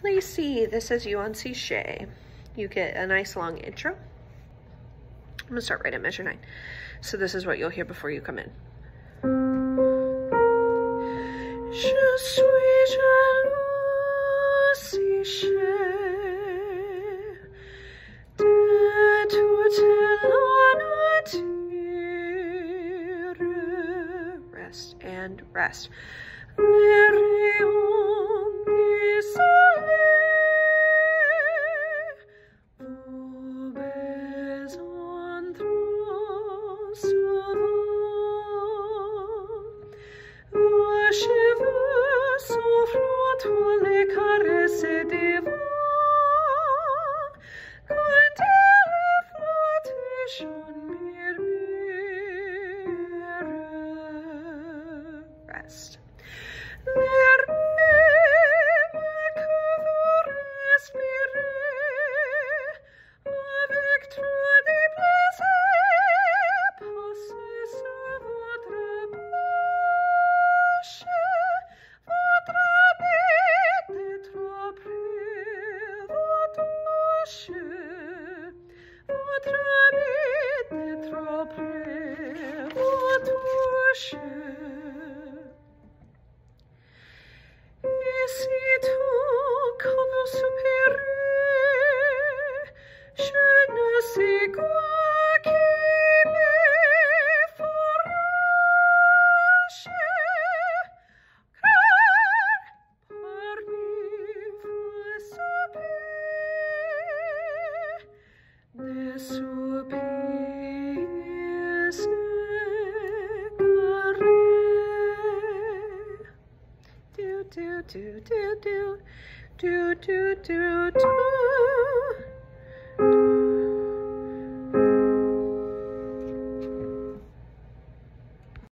Lacey, this is you on Psyche. You get a nice long intro. I'm gonna start right at measure 9. So this is what you'll hear before you come in. Je suis jaloux, Psyche, de toute la nature. Rest and rest. Les rayons du soleil, vos baisers entrent souvent, vos cheveux s'offrent les caresses des vents, quand ils flottent chant murmure. Rest. Les rêves que vous respirez avec trop de plaisir passent sur votre bouche. Votre bête est trop près, vous touche. Votre bête est trop près, vous touche. Et sitôt que vous soupirez, je ne sais quoi qui m'effarouche, car parmi vos soupirs, des soupirs égarés. Do do do do do do do do do.